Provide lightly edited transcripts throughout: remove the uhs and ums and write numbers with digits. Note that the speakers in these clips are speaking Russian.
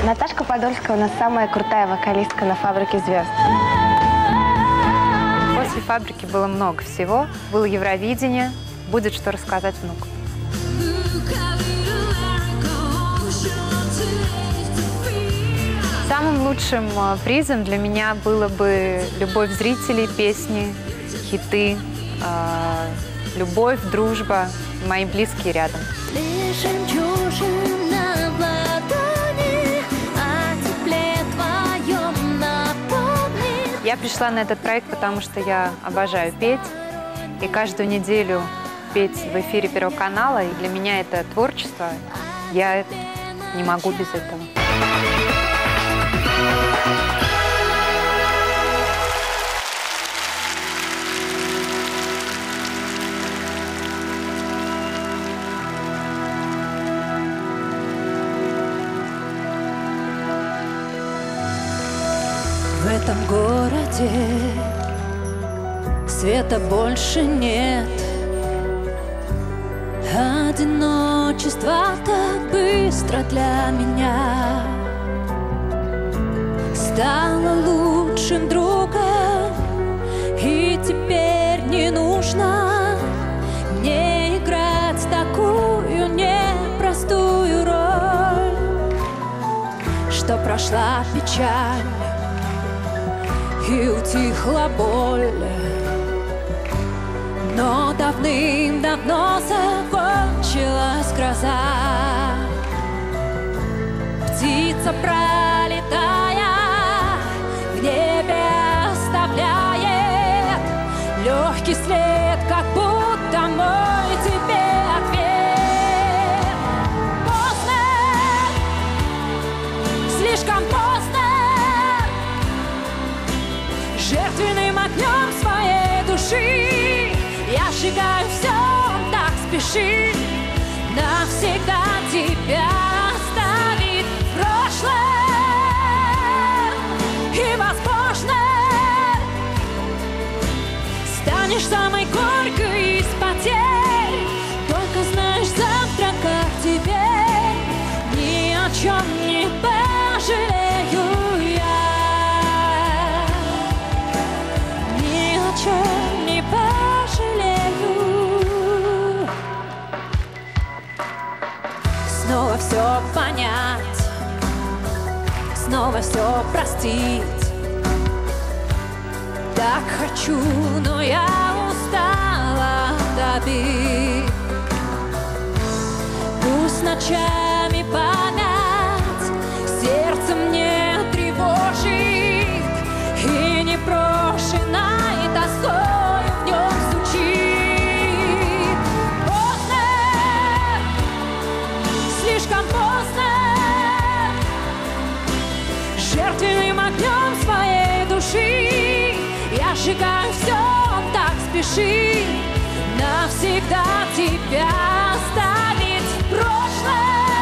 Наташка Подольская у нас самая крутая вокалистка на «Фабрике звезд». После «Фабрики» было много всего. Было Евровидение, будет что рассказать внуку. Самым лучшим призом для меня было бы любовь зрителей, песни, хиты, любовь, дружба, мои близкие рядом. Я пришла на этот проект, потому что я обожаю петь. И каждую неделю петь в эфире Первого канала. И для меня это творчество. Я не могу без этого. В этом городе света больше нет. Одиночество так быстро для меня стало лучшим другом. И теперь не нужно мне играть такую непростую роль, что прошла печаль и утихла боль, но давным-давно закончилась гроза. Птица, пролетая в небе, оставляет легкий след, как будто мой тебе ответ. Поздно, слишком поздно, жертвенным огнем своей души я сжигаю все, он так спешит навсегда тебя оставить в прошлом. И, возможно, станешь самой горькой из потерь. Только знаешь, завтра как теперь ни о чем не пожалею. Не пожалею. Снова все понять, снова все простить. Так хочу, но я устала от обид. Пусть ночами память сердце мне тревожит, и непрошена тоскою в нем звучит. Поздно, слишком поздно, жертвенным огнем своей души я сжигаю все, он так спешит навсегда тебя оставить в прошлом.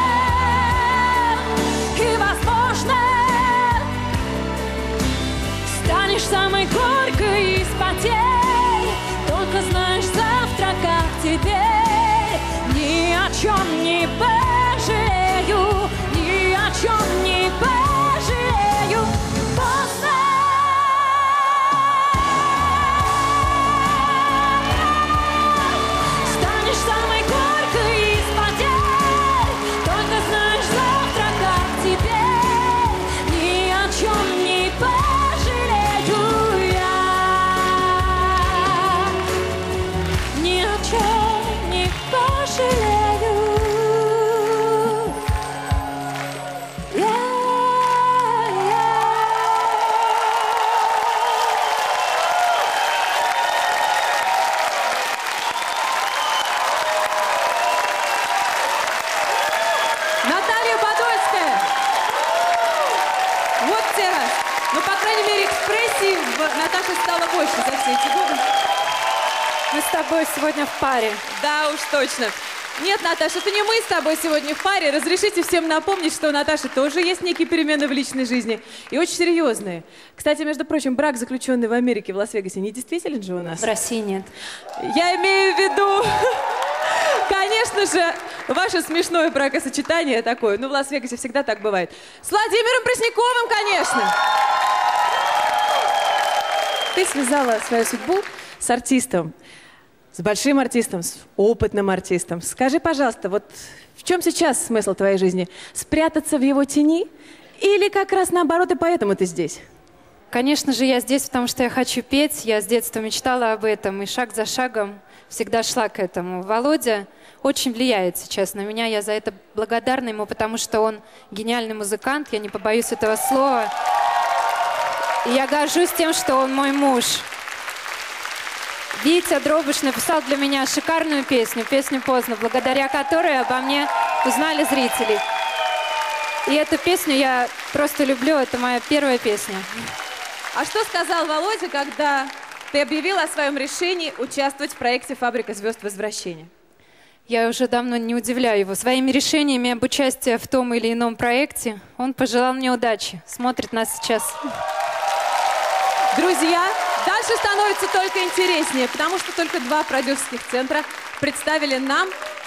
И, возможно, станешь самой горькой из потерь. Только знаешь, завтра как теперь ни о чем не пожалею, ни о чем не пожалею. Поздно. Станешь самой горькой из потерь. Только знаешь, завтра как теперь ни о чем не пожалею. Ни о чем не пожалею. Наталья Подольская! Вот те раз. Ну, по крайней мере, экспрессии Наташи стало больше за все эти годы. Мы с тобой сегодня в паре. Да уж точно. Нет, Наташа, это не мы с тобой сегодня в паре. Разрешите всем напомнить, что у Наташи тоже есть некие перемены в личной жизни. И очень серьезные. Кстати, между прочим, брак, заключенный в Америке, в Лас-Вегасе, не действителен же у нас? В России нет. Я имею в виду Конечно же, ваше смешное бракосочетание такое. Ну, в Лас-Вегасе всегда так бывает. С Владимиром Пресняковым, конечно. Ты связала свою судьбу с артистом, с большим артистом, с опытным артистом. Скажи, пожалуйста, вот в чем сейчас смысл твоей жизни? Спрятаться в его тени? Или как раз наоборот, и поэтому ты здесь? Конечно же, я здесь, потому что я хочу петь. Я с детства мечтала об этом и шаг за шагом всегда шла к этому. Володя очень влияет сейчас на меня. Я за это благодарна ему, потому что он гениальный музыкант. Я не побоюсь этого слова. И я горжусь тем, что он мой муж. Витя Дробыш написал для меня шикарную песню «Поздно», благодаря которой обо мне узнали зрители. И эту песню я просто люблю, это моя первая песня. А что сказал Володя, когда ты объявила о своем решении участвовать в проекте «Фабрика звезд. Возвращение»? Я уже давно не удивляю его. Своими решениями об участии в том или ином проекте он пожелал мне удачи. Смотрит нас сейчас. Друзья, дальше становится только интереснее, потому что только 2 продюсерских центра представили нам